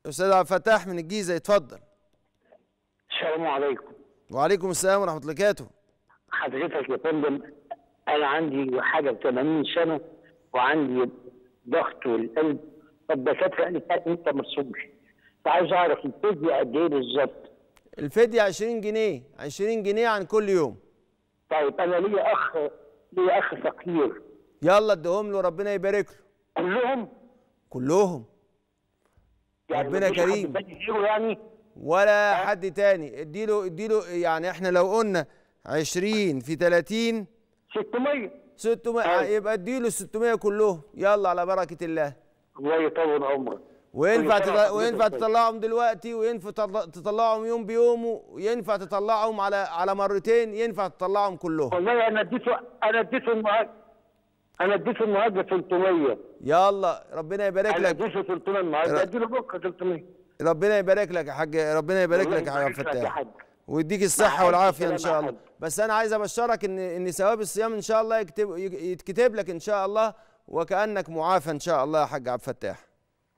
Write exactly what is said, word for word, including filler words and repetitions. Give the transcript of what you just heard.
استاذ عبد الفتاح من الجيزه، يتفضل. السلام عليكم. وعليكم السلام ورحمه الله وبركاته. حضرتك يا فندم، انا عندي حاجه ب ثمانين سنه وعندي ضغط والقلب، فالدكاتره قالت انت ما تصومش، فعايز اعرف الفدية قد ايه بالظبط؟ الفدية عشرين جنيه، عشرين جنيه عن كل يوم. طيب انا ليا اخ ليا اخ فقير. يلا اديهم له، ربنا يبارك له. كلهم؟ كلهم. يعني ربنا كريم. يعني ولا حد تاني. اديله اديله يعني احنا لو قلنا عشرين في ثلاثين ستمية. ستمية يبقى اديله ستمية كلهم. يلا على بركة الله. الله يطول عمرك. وينفع تطلع وينفع تطلعهم دلوقتي، وينفع تطلعهم يوم بيومه، وينفع تطلعهم على على مرتين، ينفع تطلعهم كلهم. والله انا اديته انا اديته المهاجر انا اديته المهاجر ثلاثمية. يلا ربنا يبارك لك. انا اديته ثلاثمية المهاجر، اديله بكره ثلاثمية. ربنا يبارك لك يا حاج، ربنا يبارك لك يا حاج فتاح، ويديك الصحة والعافية إن شاء الله. بس أنا عايز أبشرك إن إن ثواب الصيام إن شاء الله يكتب يتكتب لك إن شاء الله، وكأنك معافى إن شاء الله يا حاج عبد الفتاح.